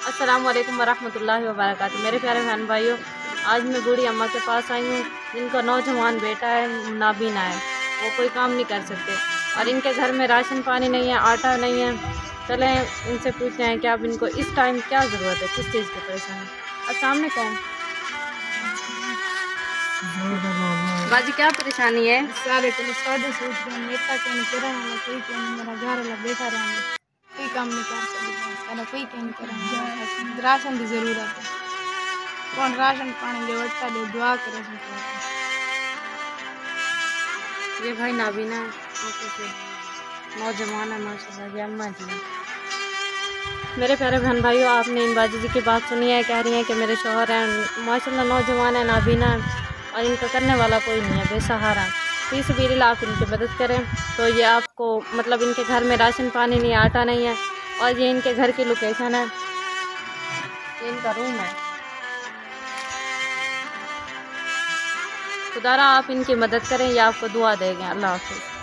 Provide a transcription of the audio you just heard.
अस्सलाम वालेकुम वरहमतुल्लाहि वबरकातुहू। मेरे प्यारे बहन भाइयों, आज मैं बूढ़ी अम्मा के पास आई हूँ जिनका नौजवान बेटा है, नाबीना है। वो कोई काम नहीं कर सकते और इनके घर में राशन पानी नहीं है, आटा नहीं है। चलें इनसे पूछते हैं कि अब इनको इस टाइम क्या ज़रूरत है, किस चीज़ की परेशानी। अस्सलाम वालेकुम बाजी, क्या परेशानी है? सारे को सादे सोच रहे हैं इतना कहीं कराना कोई कहीं मेरा घर वाला बैठा रहेंगे, कोई काम नहीं कर सकता, सारा कोई कहीं करेंगे। राशन की जरूरत है, कौन राशन पानी ले वट्टा ले दुआ करे ये भाई नाबीना है, नौजवान है माशाल्लाह। ये अम्मा जी है। मेरे प्यारे बहन भाइयों, आपने इन बाजी जी की बात सुनी है। कह रही हैं कि मेरे शौहर हैं माशाल्लाह, नौजवान है, नाबीना है और इनका करने वाला कोई नहीं है, बेसहारा। फी सबीलिल्लाह आप इनकी मदद करें तो ये आपको मतलब इनके घर में राशन पानी नहीं, आटा नहीं है और ये इनके घर की लोकेशन है, ये इनका रूम है। खुदारा आप इनकी मदद करें, ये आपको दुआ देंगे। अल्लाह हाफ़िज़।